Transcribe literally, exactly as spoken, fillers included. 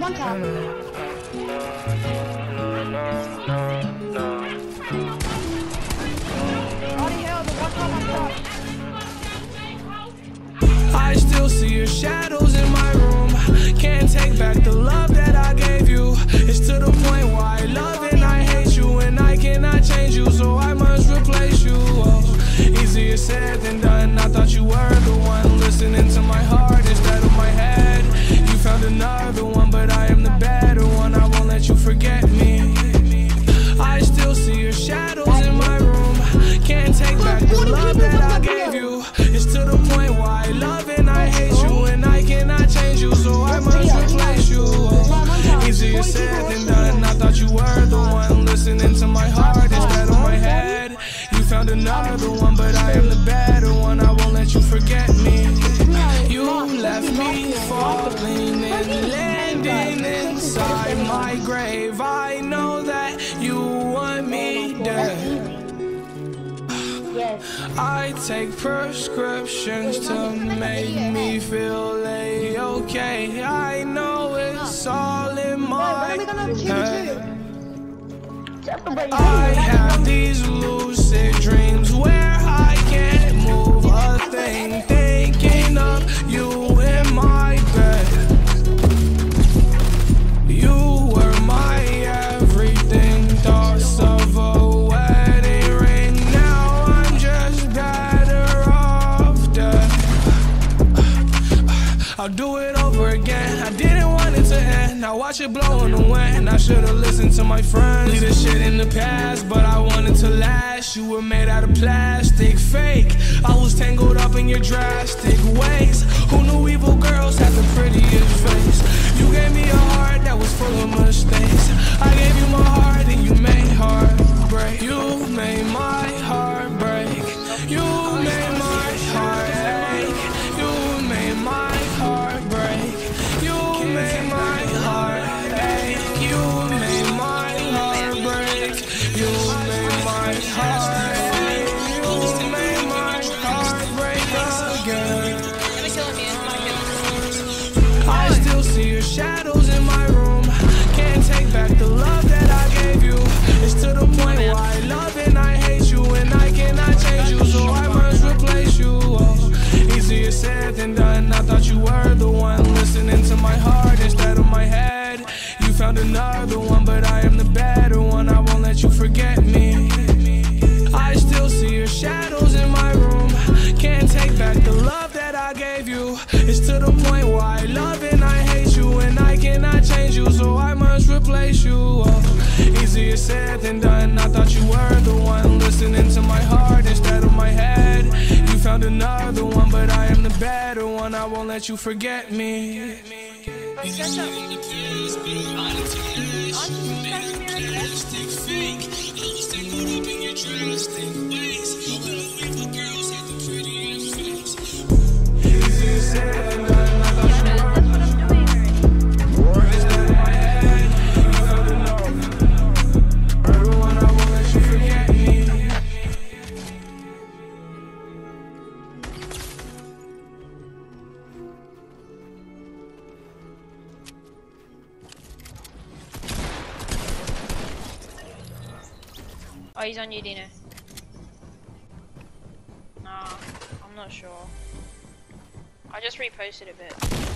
one tap. I still see your shadows in my room. Can't take back the love that I gave you. It's to the point where I love and I hate you, and I cannot change you, so I must replace you. Oh, easier said than done. I thought you were the one listening to my heart instead of my head. You found another one, but I am the better one. I won't let you forget me. I still see your shadows in my room. Can't take back the love that I gave you. It's to the point where I love and I hate you, and I cannot change you, so I must replace you. Oh, easier said than done. I thought you were the one listening to my heart instead of my head. You found another one, but I am the better one. I won't let you forget me. You left me falling and landing inside my grave. I know that you want me dead. I take prescriptions to make me feel A-okay. I know it's all in my head. I have these lucid dreams where I can't move a thing, thinking of you in my bed. You were my everything, thoughts of a wedding ring. Now I'm just better off dead. I'll do it over again. I didn't want it to end. Now watch it blow in the wind. I should've listened to my friends. Leave this shit in the past, but I wanted to last. You were made out of plastic, fake. I was tangled up in your drastic ways. Who knew evil girls had the prettiest face? You gave me a heart that was full of mistakes. I gave you my heart and you made heartbreak. You made my heart break. You made my heart ache. You made my heart break. You made my heart ache. You made my heart break. You made my heart ache. You made my heart break again. I still see your shadows in my room. Can't take back the love that I gave you. It's to the point where I love and I hate you, and I cannot change you, so I must replace you. Oh, easier said than done. I thought you were the one listening to my heart instead of my head. You found another one, but I am the better one. I won't let you forget me. I still see your shadows in my room. Can't take back the love that I gave you. It's to the point where I love and I hate you, and I cannot change you, so I must replace you. Oh, easier said than done. I thought you were the one listening to my heart instead of my head. You found another one, but I am the better one. I won't let you forget me. Oh, he's on you, Dino. Nah, I'm not sure. I just reposted a bit.